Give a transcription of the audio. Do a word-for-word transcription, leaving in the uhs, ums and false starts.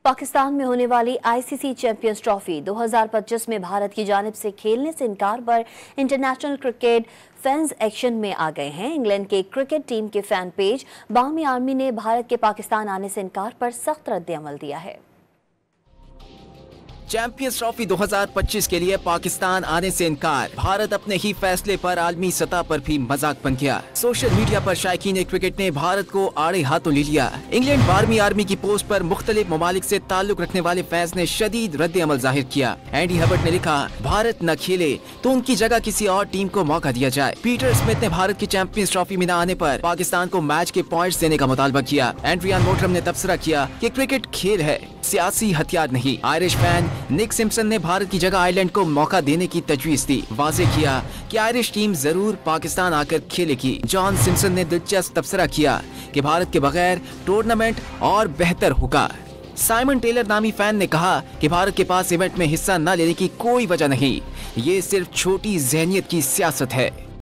पाकिस्तान में होने वाली आईसीसी चैंपियंस ट्रॉफी दो हज़ार पच्चीस में भारत की जानिब से खेलने से इनकार पर इंटरनेशनल क्रिकेट फैंस एक्शन में आ गए हैं। इंग्लैंड के क्रिकेट टीम के फैन पेज बामी आर्मी ने भारत के पाकिस्तान आने से इनकार पर सख्त रद्द-ए-अमल दिया है। चैंपियंस ट्रॉफी दो हज़ार पच्चीस के लिए पाकिस्तान आने से इनकार। भारत अपने ही फैसले पर आलमी सतह पर भी मजाक बन गया। सोशल मीडिया पर शायकीन क्रिकेट ने भारत को आड़े हाथों ले लिया। इंग्लैंड बारहवीं आर्मी की पोस्ट पर मुख्तलिफ ममालिक से ताल्लुक रखने वाले फैंस ने शदीद रद्द अमल जाहिर किया। एंडी हबर्ट ने लिखा, भारत न खेले तो उनकी जगह किसी और टीम को मौका दिया जाए। पीटर स्मिथ ने भारत की चैंपियंस ट्रॉफी में न आने पर पाकिस्तान को मैच के पॉइंट्स देने का मुतालबा किया। एंड्रियान मोटरम ने तबसरा किया कि क्रिकेट खेल है, सियासी हथियार नहीं। आयरिश फैन निक सिम्पसन ने भारत की जगह आयरलैंड को मौका देने की तजवीज दी। वाजे किया कि आयरिश टीम जरूर पाकिस्तान आकर खेलेगी। जॉन सिम्पसन ने दिलचस्प तबसरा किया कि भारत के बगैर टूर्नामेंट और बेहतर होगा। साइमन टेलर नामी फैन ने कहा कि भारत के पास इवेंट में हिस्सा न लेने की कोई वजह नहीं, ये सिर्फ छोटी जहनियत की सियासत है।